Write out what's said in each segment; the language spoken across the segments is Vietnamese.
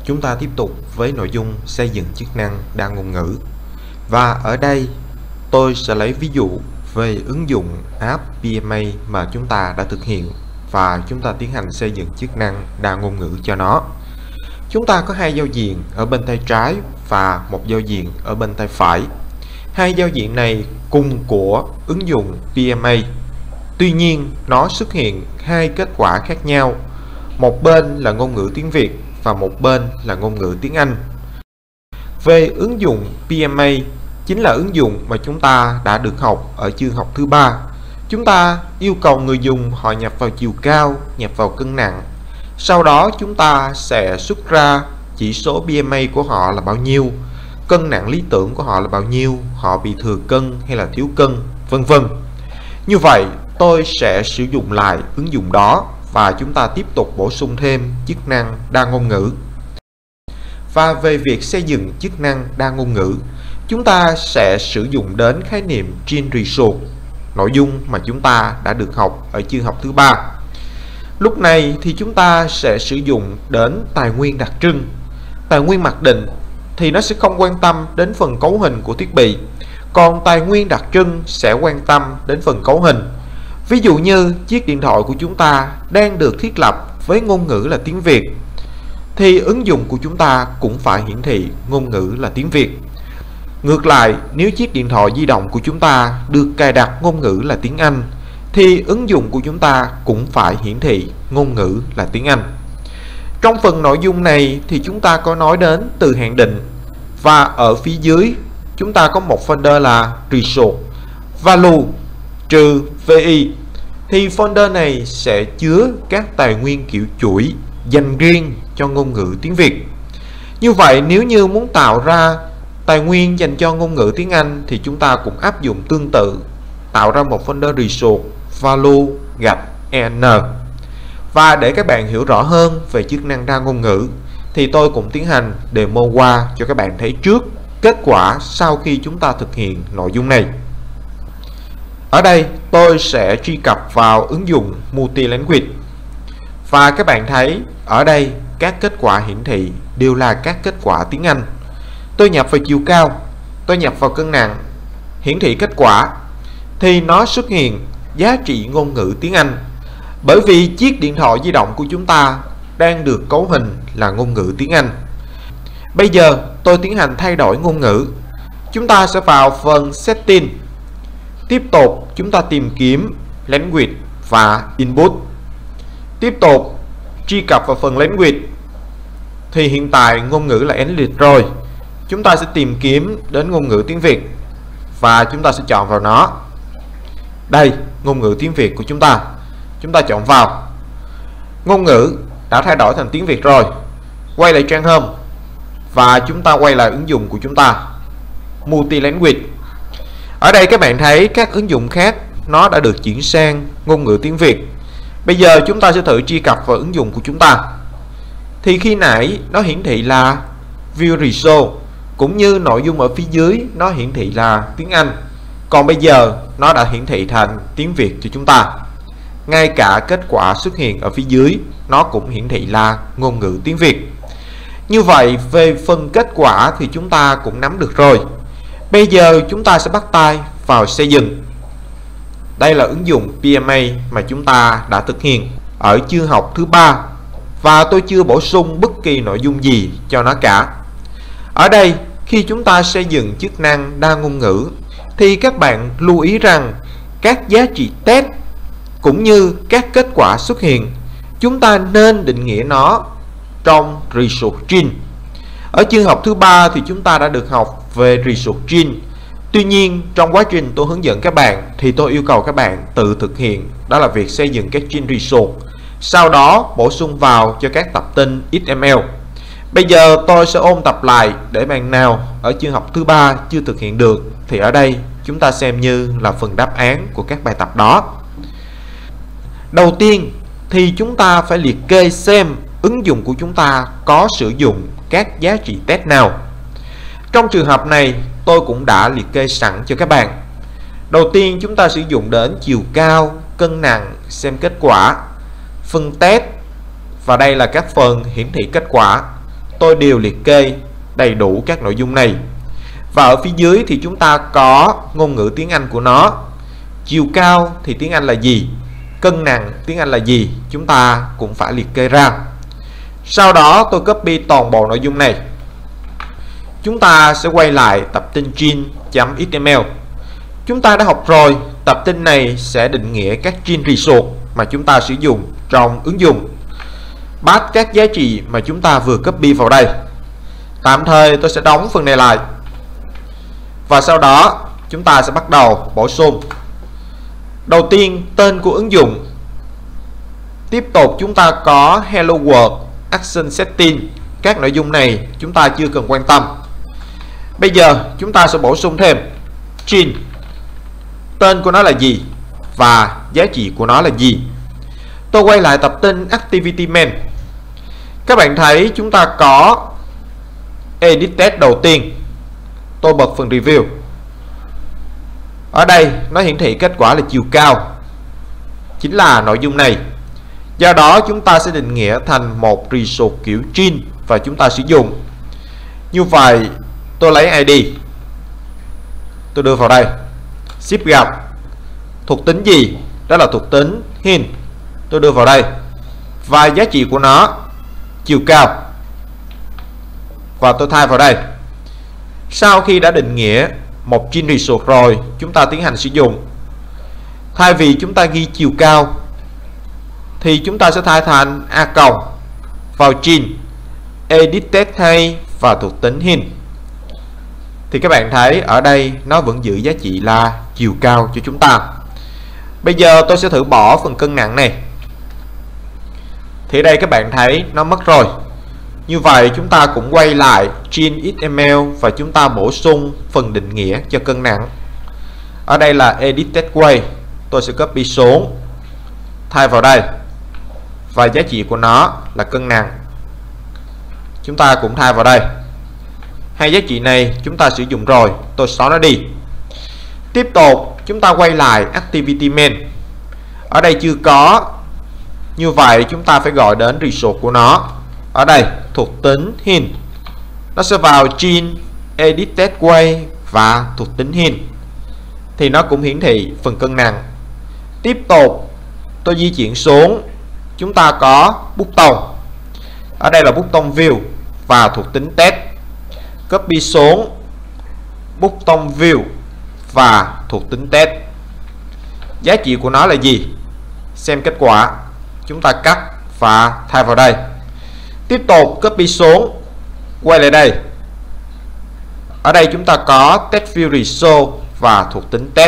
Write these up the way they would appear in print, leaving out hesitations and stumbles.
Chúng ta tiếp tục với nội dung xây dựng chức năng đa ngôn ngữ. Và ở đây tôi sẽ lấy ví dụ về ứng dụng app PMA mà chúng ta đã thực hiện và chúng ta tiến hành xây dựng chức năng đa ngôn ngữ cho nó. Chúng ta có hai giao diện ở bên tay trái và một giao diện ở bên tay phải. Hai giao diện này cùng của ứng dụng PMA. Tuy nhiên nó xuất hiện hai kết quả khác nhau. Một bên là ngôn ngữ tiếng Việt và một bên là ngôn ngữ tiếng Anh. Về ứng dụng PMA chính là ứng dụng mà chúng ta đã được học ở chương học thứ 3. Chúng ta yêu cầu người dùng họ nhập vào chiều cao, nhập vào cân nặng. Sau đó chúng ta sẽ xuất ra chỉ số BMA của họ là bao nhiêu, cân nặng lý tưởng của họ là bao nhiêu, họ bị thừa cân hay là thiếu cân, vân vân. Như vậy tôi sẽ sử dụng lại ứng dụng đó và chúng ta tiếp tục bổ sung thêm chức năng đa ngôn ngữ. Và về việc xây dựng chức năng đa ngôn ngữ, chúng ta sẽ sử dụng đến khái niệm Gene Resource, nội dung mà chúng ta đã được học ở chương học thứ 3. Lúc này thì chúng ta sẽ sử dụng đến tài nguyên đặc trưng. Tài nguyên mặc định thì nó sẽ không quan tâm đến phần cấu hình của thiết bị, còn tài nguyên đặc trưng sẽ quan tâm đến phần cấu hình. Ví dụ như chiếc điện thoại của chúng ta đang được thiết lập với ngôn ngữ là tiếng Việt, thì ứng dụng của chúng ta cũng phải hiển thị ngôn ngữ là tiếng Việt. Ngược lại, nếu chiếc điện thoại di động của chúng ta được cài đặt ngôn ngữ là tiếng Anh, thì ứng dụng của chúng ta cũng phải hiển thị ngôn ngữ là tiếng Anh. Trong phần nội dung này thì chúng ta có nói đến từ hạn định, và ở phía dưới chúng ta có một folder là Resource Value trừ VI. Thì folder này sẽ chứa các tài nguyên kiểu chuỗi dành riêng cho ngôn ngữ tiếng Việt. Như vậy nếu như muốn tạo ra tài nguyên dành cho ngôn ngữ tiếng Anh thì chúng ta cũng áp dụng tương tự, tạo ra một folder Resource Value -en. Và để các bạn hiểu rõ hơn về chức năng đa ngôn ngữ thì tôi cũng tiến hành demo qua cho các bạn thấy trước kết quả sau khi chúng ta thực hiện nội dung này. Ở đây tôi sẽ truy cập vào ứng dụng Multi-Language và các bạn thấy ở đây các kết quả hiển thị đều là các kết quả tiếng Anh. Tôi nhập vào chiều cao, tôi nhập vào cân nặng, hiển thị kết quả thì nó xuất hiện giá trị ngôn ngữ tiếng Anh, bởi vì chiếc điện thoại di động của chúng ta đang được cấu hình là ngôn ngữ tiếng Anh. Bây giờ tôi tiến hành thay đổi ngôn ngữ. Chúng ta sẽ vào phần Setting. Tiếp tục chúng ta tìm kiếm Language và Input. Tiếp tục truy cập vào phần Language. Thì hiện tại ngôn ngữ là English rồi. Chúng ta sẽ tìm kiếm đến ngôn ngữ tiếng Việt và chúng ta sẽ chọn vào nó. Đây, ngôn ngữ tiếng Việt của chúng ta. Chúng ta chọn vào. Ngôn ngữ đã thay đổi thành tiếng Việt rồi. Quay lại trang Home và chúng ta quay lại ứng dụng của chúng ta, Multi-Language. Ở đây các bạn thấy các ứng dụng khác nó đã được chuyển sang ngôn ngữ tiếng Việt. Bây giờ chúng ta sẽ thử truy cập vào ứng dụng của chúng ta. Thì khi nãy nó hiển thị là View Resource, cũng như nội dung ở phía dưới nó hiển thị là tiếng Anh. Còn bây giờ nó đã hiển thị thành tiếng Việt cho chúng ta. Ngay cả kết quả xuất hiện ở phía dưới nó cũng hiển thị là ngôn ngữ tiếng Việt. Như vậy về phần kết quả thì chúng ta cũng nắm được rồi. Bây giờ chúng ta sẽ bắt tay vào xây dựng. Đây là ứng dụng PMA mà chúng ta đã thực hiện ở chương học thứ 3 và tôi chưa bổ sung bất kỳ nội dung gì cho nó cả. Ở đây khi chúng ta xây dựng chức năng đa ngôn ngữ thì các bạn lưu ý rằng các giá trị test cũng như các kết quả xuất hiện chúng ta nên định nghĩa nó trong Resource Gene. Ở chương học thứ 3 thì chúng ta đã được học về Resource Gene. Tuy nhiên trong quá trình tôi hướng dẫn các bạn thì tôi yêu cầu các bạn tự thực hiện, đó là việc xây dựng các Gene Resource, sau đó bổ sung vào cho các tập tin XML. Bây giờ tôi sẽ ôn tập lại để bạn nào ở chương học thứ 3 chưa thực hiện được thì ở đây chúng ta xem như là phần đáp án của các bài tập đó. Đầu tiên thì chúng ta phải liệt kê xem ứng dụng của chúng ta có sử dụng các giá trị test nào. Trong trường hợp này tôi cũng đã liệt kê sẵn cho các bạn. Đầu tiên chúng ta sử dụng đến chiều cao, cân nặng, xem kết quả, phần test, và đây là các phần hiển thị kết quả. tôi đều liệt kê đầy đủ các nội dung này. Và ở phía dưới thì chúng ta có ngôn ngữ tiếng Anh của nó. Chiều cao thì tiếng Anh là gì? Cân nặng tiếng Anh là gì? Chúng ta cũng phải liệt kê ra. Sau đó tôi copy toàn bộ nội dung này. Chúng ta sẽ quay lại tập tin gene.xml. Chúng ta đã học rồi, tập tin này sẽ định nghĩa các gene resource mà chúng ta sử dụng trong ứng dụng. Pass các giá trị mà chúng ta vừa copy vào đây. Tạm thời tôi sẽ đóng phần này lại. Và sau đó chúng ta sẽ bắt đầu bổ sung. Đầu tiên, tên của ứng dụng. Tiếp tục chúng ta có Hello World, Action Setting. Các nội dung này chúng ta chưa cần quan tâm. Bây giờ chúng ta sẽ bổ sung thêm gene. Tên của nó là gì và giá trị của nó là gì. Tôi quay lại tập tin Activity Main. Các bạn thấy chúng ta có Edit Test đầu tiên. Tôi bật phần review. Ở đây nó hiển thị kết quả là chiều cao, chính là nội dung này. Do đó chúng ta sẽ định nghĩa thành một resource kiểu gene và chúng ta sử dụng. Như vậy tôi lấy ID, tôi đưa vào đây. Ship gặp thuộc tính gì? Đó là thuộc tính hint. Tôi đưa vào đây. Và giá trị của nó chiều cao, và tôi thay vào đây. Sau khi đã định nghĩa một gene resource rồi, chúng ta tiến hành sử dụng. Thay vì chúng ta ghi chiều cao thì chúng ta sẽ thay thành a cộng vào gene edit test hay và thuộc tính hint. Thì các bạn thấy ở đây nó vẫn giữ giá trị là chiều cao cho chúng ta. Bây giờ tôi sẽ thử bỏ phần cân nặng này. Thì đây các bạn thấy nó mất rồi. Như vậy chúng ta cũng quay lại gene XML và chúng ta bổ sung phần định nghĩa cho cân nặng. Ở đây là edit test weight. Tôi sẽ copy xuống, thay vào đây. Và giá trị của nó là cân nặng. Chúng ta cũng thay vào đây. Hai giá trị này chúng ta sử dụng rồi, tôi xóa nó đi. Tiếp tục chúng ta quay lại Activity Main. Ở đây chưa có. Như vậy chúng ta phải gọi đến resource của nó. Ở đây thuộc tính hint. Nó sẽ vào gene edit test weight và thuộc tính hint. Thì nó cũng hiển thị phần cân nặng. Tiếp tục tôi di chuyển xuống. Chúng ta có button. Ở đây là button view và thuộc tính test. Copy xuống button view và thuộc tính test. Giá trị của nó là gì? Xem kết quả. Chúng ta cắt và thay vào đây. Tiếp tục copy xuống, quay lại đây. Ở đây chúng ta có test view result và thuộc tính test.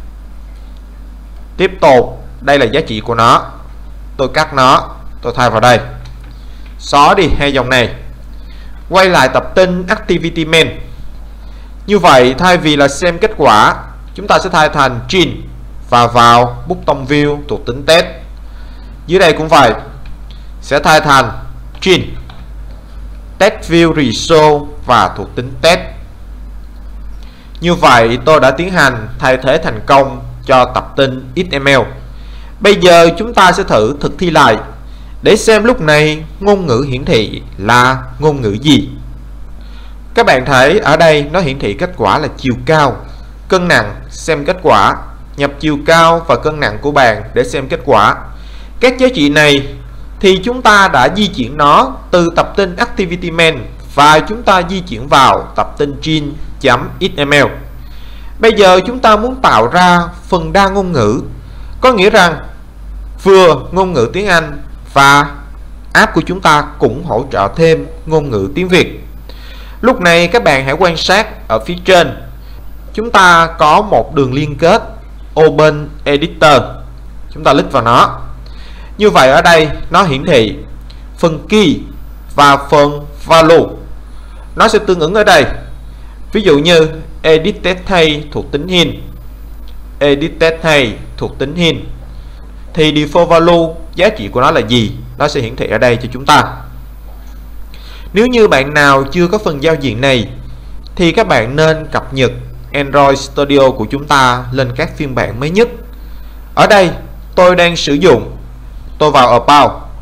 Tiếp tục đây là giá trị của nó. Tôi cắt nó, tôi thay vào đây. Xóa đi hai dòng này. Quay lại tập tin Activity Main. Như vậy thay vì là xem kết quả, chúng ta sẽ thay thành gene và vào button view thuộc tính test. Dưới đây cũng vậy, sẽ thay thành gene test view result và thuộc tính test. Như vậy tôi đã tiến hành thay thế thành công cho tập tin XML. Bây giờ chúng ta sẽ thử thực thi lại để xem lúc này ngôn ngữ hiển thị là ngôn ngữ gì. Các bạn thấy ở đây nó hiển thị kết quả là chiều cao, cân nặng. Xem kết quả, nhập chiều cao và cân nặng của bạn để xem kết quả. Các giá trị này thì chúng ta đã di chuyển nó từ tập tin Activity Main và chúng ta di chuyển vào tập tin gene.xml. Bây giờ chúng ta muốn tạo ra phần đa ngôn ngữ, có nghĩa rằng vừa ngôn ngữ tiếng Anh và app của chúng ta cũng hỗ trợ thêm ngôn ngữ tiếng Việt. Lúc này các bạn hãy quan sát ở phía trên. Chúng ta có một đường liên kết Open Editor. Chúng ta click vào nó. Như vậy ở đây nó hiển thị phần key và phần value. Nó sẽ tương ứng ở đây. Ví dụ như edit test hay thuộc tính hint, edit test hay thuộc tính hint, thì default value giá trị của nó là gì, nó sẽ hiển thị ở đây cho chúng ta. Nếu như bạn nào chưa có phần giao diện này thì các bạn nên cập nhật Android Studio của chúng ta lên các phiên bản mới nhất. Ở đây tôi đang sử dụng, tôi vào About,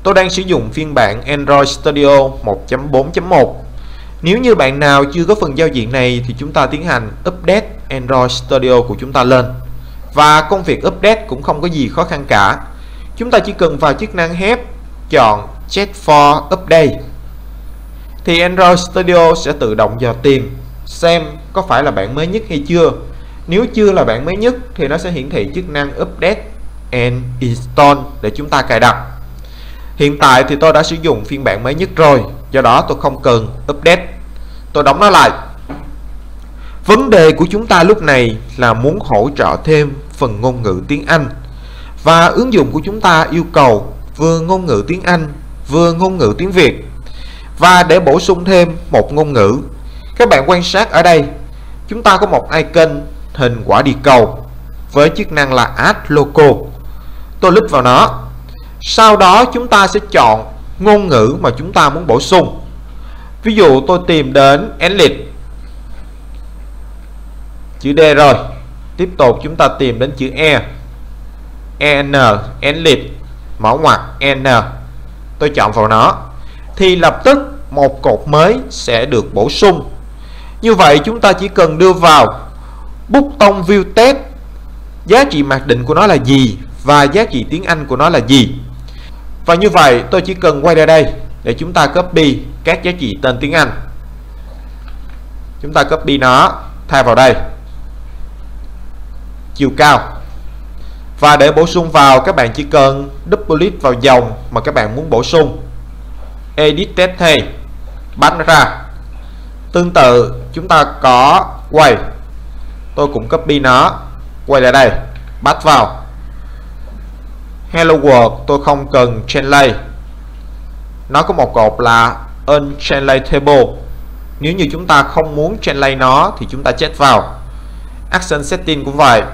tôi đang sử dụng phiên bản Android Studio 1.4.1. Nếu như bạn nào chưa có phần giao diện này thì chúng ta tiến hành update Android Studio của chúng ta lên. Và công việc update cũng không có gì khó khăn cả. Chúng ta chỉ cần vào chức năng Help, chọn Check for Update thì Android Studio sẽ tự động dò tìm xem có phải là bản mới nhất hay chưa. Nếu chưa là bản mới nhất thì nó sẽ hiển thị chức năng Update and Install để chúng ta cài đặt. Hiện tại thì tôi đã sử dụng phiên bản mới nhất rồi, do đó tôi không cần update. Tôi đóng nó lại. Vấn đề của chúng ta lúc này là muốn hỗ trợ thêm phần ngôn ngữ tiếng Anh. Và ứng dụng của chúng ta yêu cầu vừa ngôn ngữ tiếng Anh, vừa ngôn ngữ tiếng Việt. Và để bổ sung thêm một ngôn ngữ, các bạn quan sát ở đây, chúng ta có một icon hình quả địa cầu với chức năng là Add Logo. Tôi click vào nó. Sau đó chúng ta sẽ chọn ngôn ngữ mà chúng ta muốn bổ sung. Ví dụ tôi tìm đến English, chữ D rồi. Tiếp tục chúng ta tìm đến chữ E, EN, English, mở ngoặc N. Tôi chọn vào nó thì lập tức một cột mới sẽ được bổ sung. Như vậy chúng ta chỉ cần đưa vào bút tông view test, giá trị mặc định của nó là gì và giá trị tiếng Anh của nó là gì. Và như vậy tôi chỉ cần quay ra đây để chúng ta copy các giá trị tên tiếng Anh. Chúng ta copy nó, thay vào đây chiều cao. Và để bổ sung vào, các bạn chỉ cần double click vào dòng mà các bạn muốn bổ sung, edit text hay bắn ra. Tương tự chúng ta có quay, tôi cũng copy nó, quay lại đây, bắt vào. Hello World tôi không cần translate, nó có một cột là untranslatable. Nếu như chúng ta không muốn translate nó thì chúng ta check vào. Action setting cũng vậy,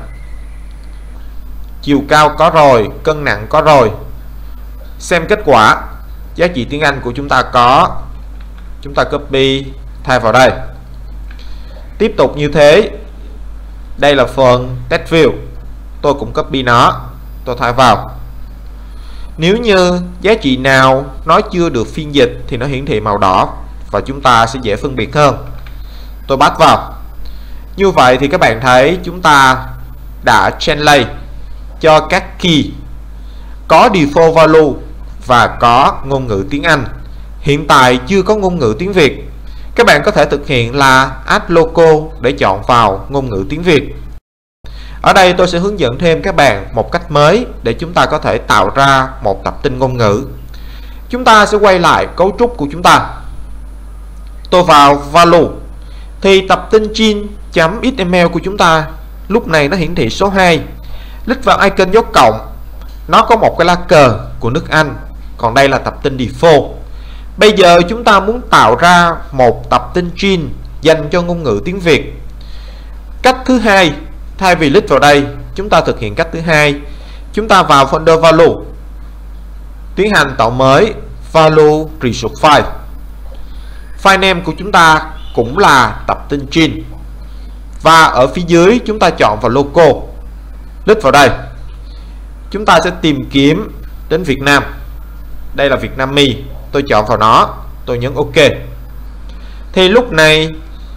chiều cao có rồi, cân nặng có rồi. Xem kết quả, giá trị tiếng Anh của chúng ta có, chúng ta copy thay vào đây. Tiếp tục như thế. Đây là phần text view, tôi cũng copy nó, tôi thay vào. Nếu như giá trị nào nó chưa được phiên dịch thì nó hiển thị màu đỏ và chúng ta sẽ dễ phân biệt hơn. Tôi bắt vào. Như vậy thì các bạn thấy chúng ta đã translate cho các key có default value và có ngôn ngữ tiếng Anh. Hiện tại chưa có ngôn ngữ tiếng Việt. Các bạn có thể thực hiện là add logo để chọn vào ngôn ngữ tiếng Việt. Ở đây tôi sẽ hướng dẫn thêm các bạn một cách mới để chúng ta có thể tạo ra một tập tin ngôn ngữ. Chúng ta sẽ quay lại cấu trúc của chúng ta. Tôi vào value thì tập tin chin.xml của chúng ta lúc này nó hiển thị số 2. Click vào icon dấu cộng, nó có một cái lá cờ của nước Anh, còn đây là tập tin default. Bây giờ chúng ta muốn tạo ra một tập tin chin dành cho ngôn ngữ tiếng Việt. Cách thứ hai, thay vì click vào đây, chúng ta thực hiện cách thứ hai. Chúng ta vào folder value, tiến hành tạo mới value result file. File name của chúng ta cũng là tập tin chin. Và ở phía dưới chúng ta chọn vào logo, click vào đây. Chúng ta sẽ tìm kiếm đến Việt Nam. Đây là Vietnamese, tôi chọn vào nó, tôi nhấn OK. Thì lúc này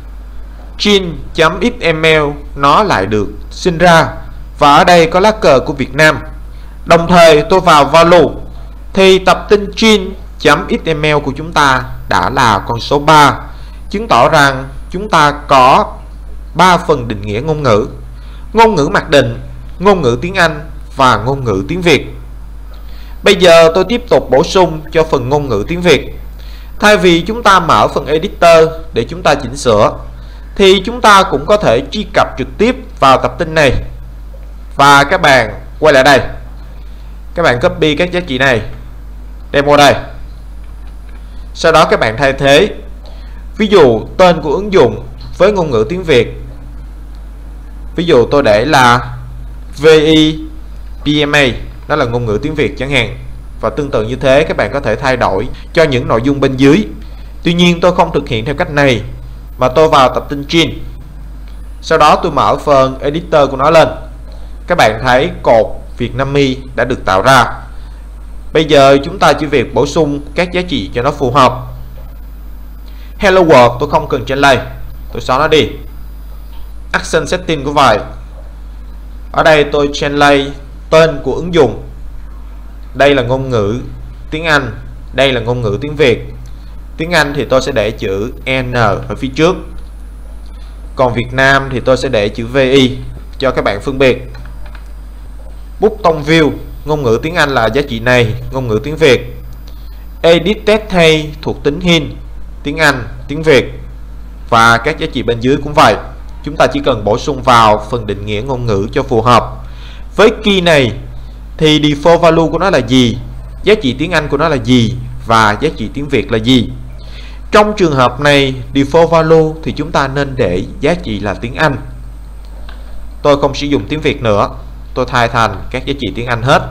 chin.xml nó lại được sinh ra và ở đây có lá cờ của Việt Nam. Đồng thời tôi vào value thì tập tin chin.xml của chúng ta đã là con số 3, chứng tỏ rằng chúng ta có 3 phần định nghĩa ngôn ngữ: ngôn ngữ mặc định, ngôn ngữ tiếng Anh và ngôn ngữ tiếng Việt. Bây giờ tôi tiếp tục bổ sung cho phần ngôn ngữ tiếng Việt. Thay vì chúng ta mở phần editor để chúng ta chỉnh sửa thì chúng ta cũng có thể truy cập trực tiếp vào tập tin này. Và các bạn quay lại đây, các bạn copy các giá trị này, đem qua đây. Sau đó các bạn thay thế. Ví dụ tên của ứng dụng với ngôn ngữ tiếng Việt, ví dụ tôi để là VIPMA, đó là ngôn ngữ tiếng Việt chẳng hạn. Và tương tự như thế các bạn có thể thay đổi cho những nội dung bên dưới. Tuy nhiên tôi không thực hiện theo cách này, mà tôi vào tập tin chin. Sau đó tôi mở phần editor của nó lên. Các bạn thấy cột Vietnamese đã được tạo ra. Bây giờ chúng ta chỉ việc bổ sung các giá trị cho nó phù hợp. Hello World tôi không cần translate, tôi xóa nó đi. Action setting cũng vậy. Ở đây tôi translate tên của ứng dụng. Đây là ngôn ngữ tiếng Anh, đây là ngôn ngữ tiếng Việt. Tiếng Anh thì tôi sẽ để chữ N ở phía trước, còn Việt Nam thì tôi sẽ để chữ VI cho các bạn phân biệt. Button view, ngôn ngữ tiếng Anh là giá trị này, ngôn ngữ tiếng Việt. Edit text hay thuộc tính hint, tiếng Anh, tiếng Việt. Và các giá trị bên dưới cũng vậy. Chúng ta chỉ cần bổ sung vào phần định nghĩa ngôn ngữ cho phù hợp. Với key này thì default value của nó là gì, giá trị tiếng Anh của nó là gì và giá trị tiếng Việt là gì. Trong trường hợp này default value thì chúng ta nên để giá trị là tiếng Anh. Tôi không sử dụng tiếng Việt nữa, tôi thay thành các giá trị tiếng Anh hết.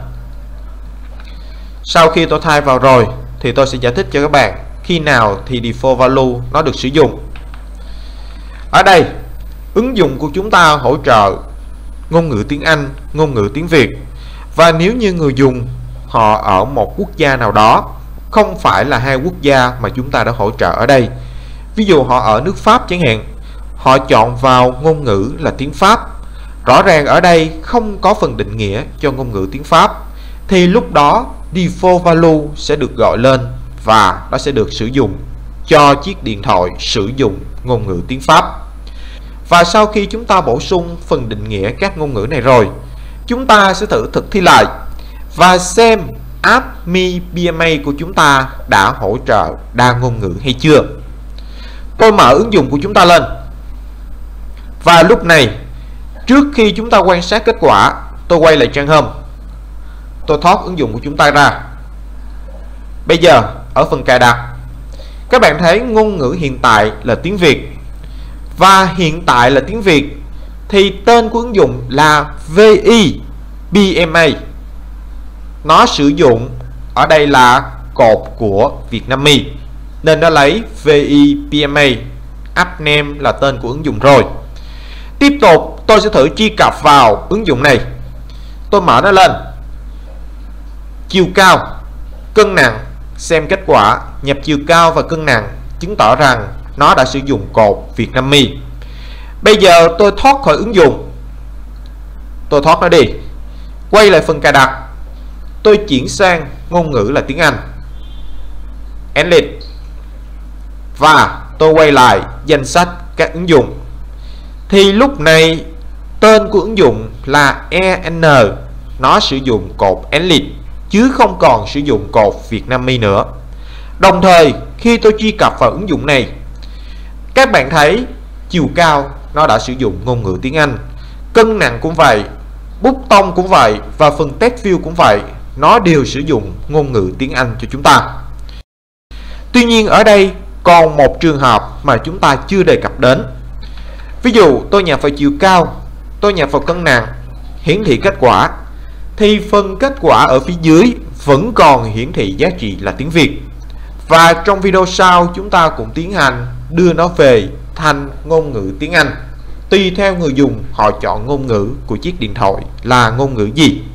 Sau khi tôi thay vào rồi thì tôi sẽ giải thích cho các bạn khi nào thì default value nó được sử dụng. Ở đây ứng dụng của chúng ta hỗ trợ ngôn ngữ tiếng Anh, ngôn ngữ tiếng Việt. Và nếu như người dùng họ ở một quốc gia nào đó, không phải là hai quốc gia mà chúng ta đã hỗ trợ ở đây, ví dụ họ ở nước Pháp chẳng hạn, họ chọn vào ngôn ngữ là tiếng Pháp, rõ ràng ở đây không có phần định nghĩa cho ngôn ngữ tiếng Pháp, thì lúc đó default value sẽ được gọi lên và nó sẽ được sử dụng cho chiếc điện thoại sử dụng ngôn ngữ tiếng Pháp. Và sau khi chúng ta bổ sung phần định nghĩa các ngôn ngữ này rồi, chúng ta sẽ thử thực thi lại và xem app Mi BMA của chúng ta đã hỗ trợ đa ngôn ngữ hay chưa. Tôi mở ứng dụng của chúng ta lên. Và lúc này, trước khi chúng ta quan sát kết quả, tôi quay lại trang home. Tôi thoát ứng dụng của chúng ta ra. Bây giờ, ở phần cài đặt, các bạn thấy ngôn ngữ hiện tại là tiếng Việt. Và hiện tại là tiếng Việt thì tên của ứng dụng là VI BMA. Nó sử dụng ở đây là cột của Vietnamese nên nó lấy VI BMA. App name là tên của ứng dụng rồi. Tiếp tục tôi sẽ thử truy cập vào ứng dụng này. Tôi mở nó lên. Chiều cao, cân nặng, xem kết quả, nhập chiều cao và cân nặng, chứng tỏ rằng nó đã sử dụng cột Vietnamese. Bây giờ tôi thoát khỏi ứng dụng. Tôi thoát nó đi. Quay lại phần cài đặt. Tôi chuyển sang ngôn ngữ là tiếng Anh. English. Và tôi quay lại danh sách các ứng dụng. Thì lúc này tên của ứng dụng là EN. Nó sử dụng cột English chứ không còn sử dụng cột Vietnamese nữa. Đồng thời khi tôi truy cập vào ứng dụng này, các bạn thấy chiều cao nó đã sử dụng ngôn ngữ tiếng Anh, cân nặng cũng vậy, button cũng vậy và phần text view cũng vậy, nó đều sử dụng ngôn ngữ tiếng Anh cho chúng ta. Tuy nhiên ở đây còn một trường hợp mà chúng ta chưa đề cập đến. Ví dụ tôi nhập vào chiều cao, tôi nhập vào cân nặng, hiển thị kết quả, thì phần kết quả ở phía dưới vẫn còn hiển thị giá trị là tiếng Việt. Và trong video sau chúng ta cũng tiến hành đưa nó về thành ngôn ngữ tiếng Anh, tùy theo người dùng họ chọn ngôn ngữ của chiếc điện thoại là ngôn ngữ gì.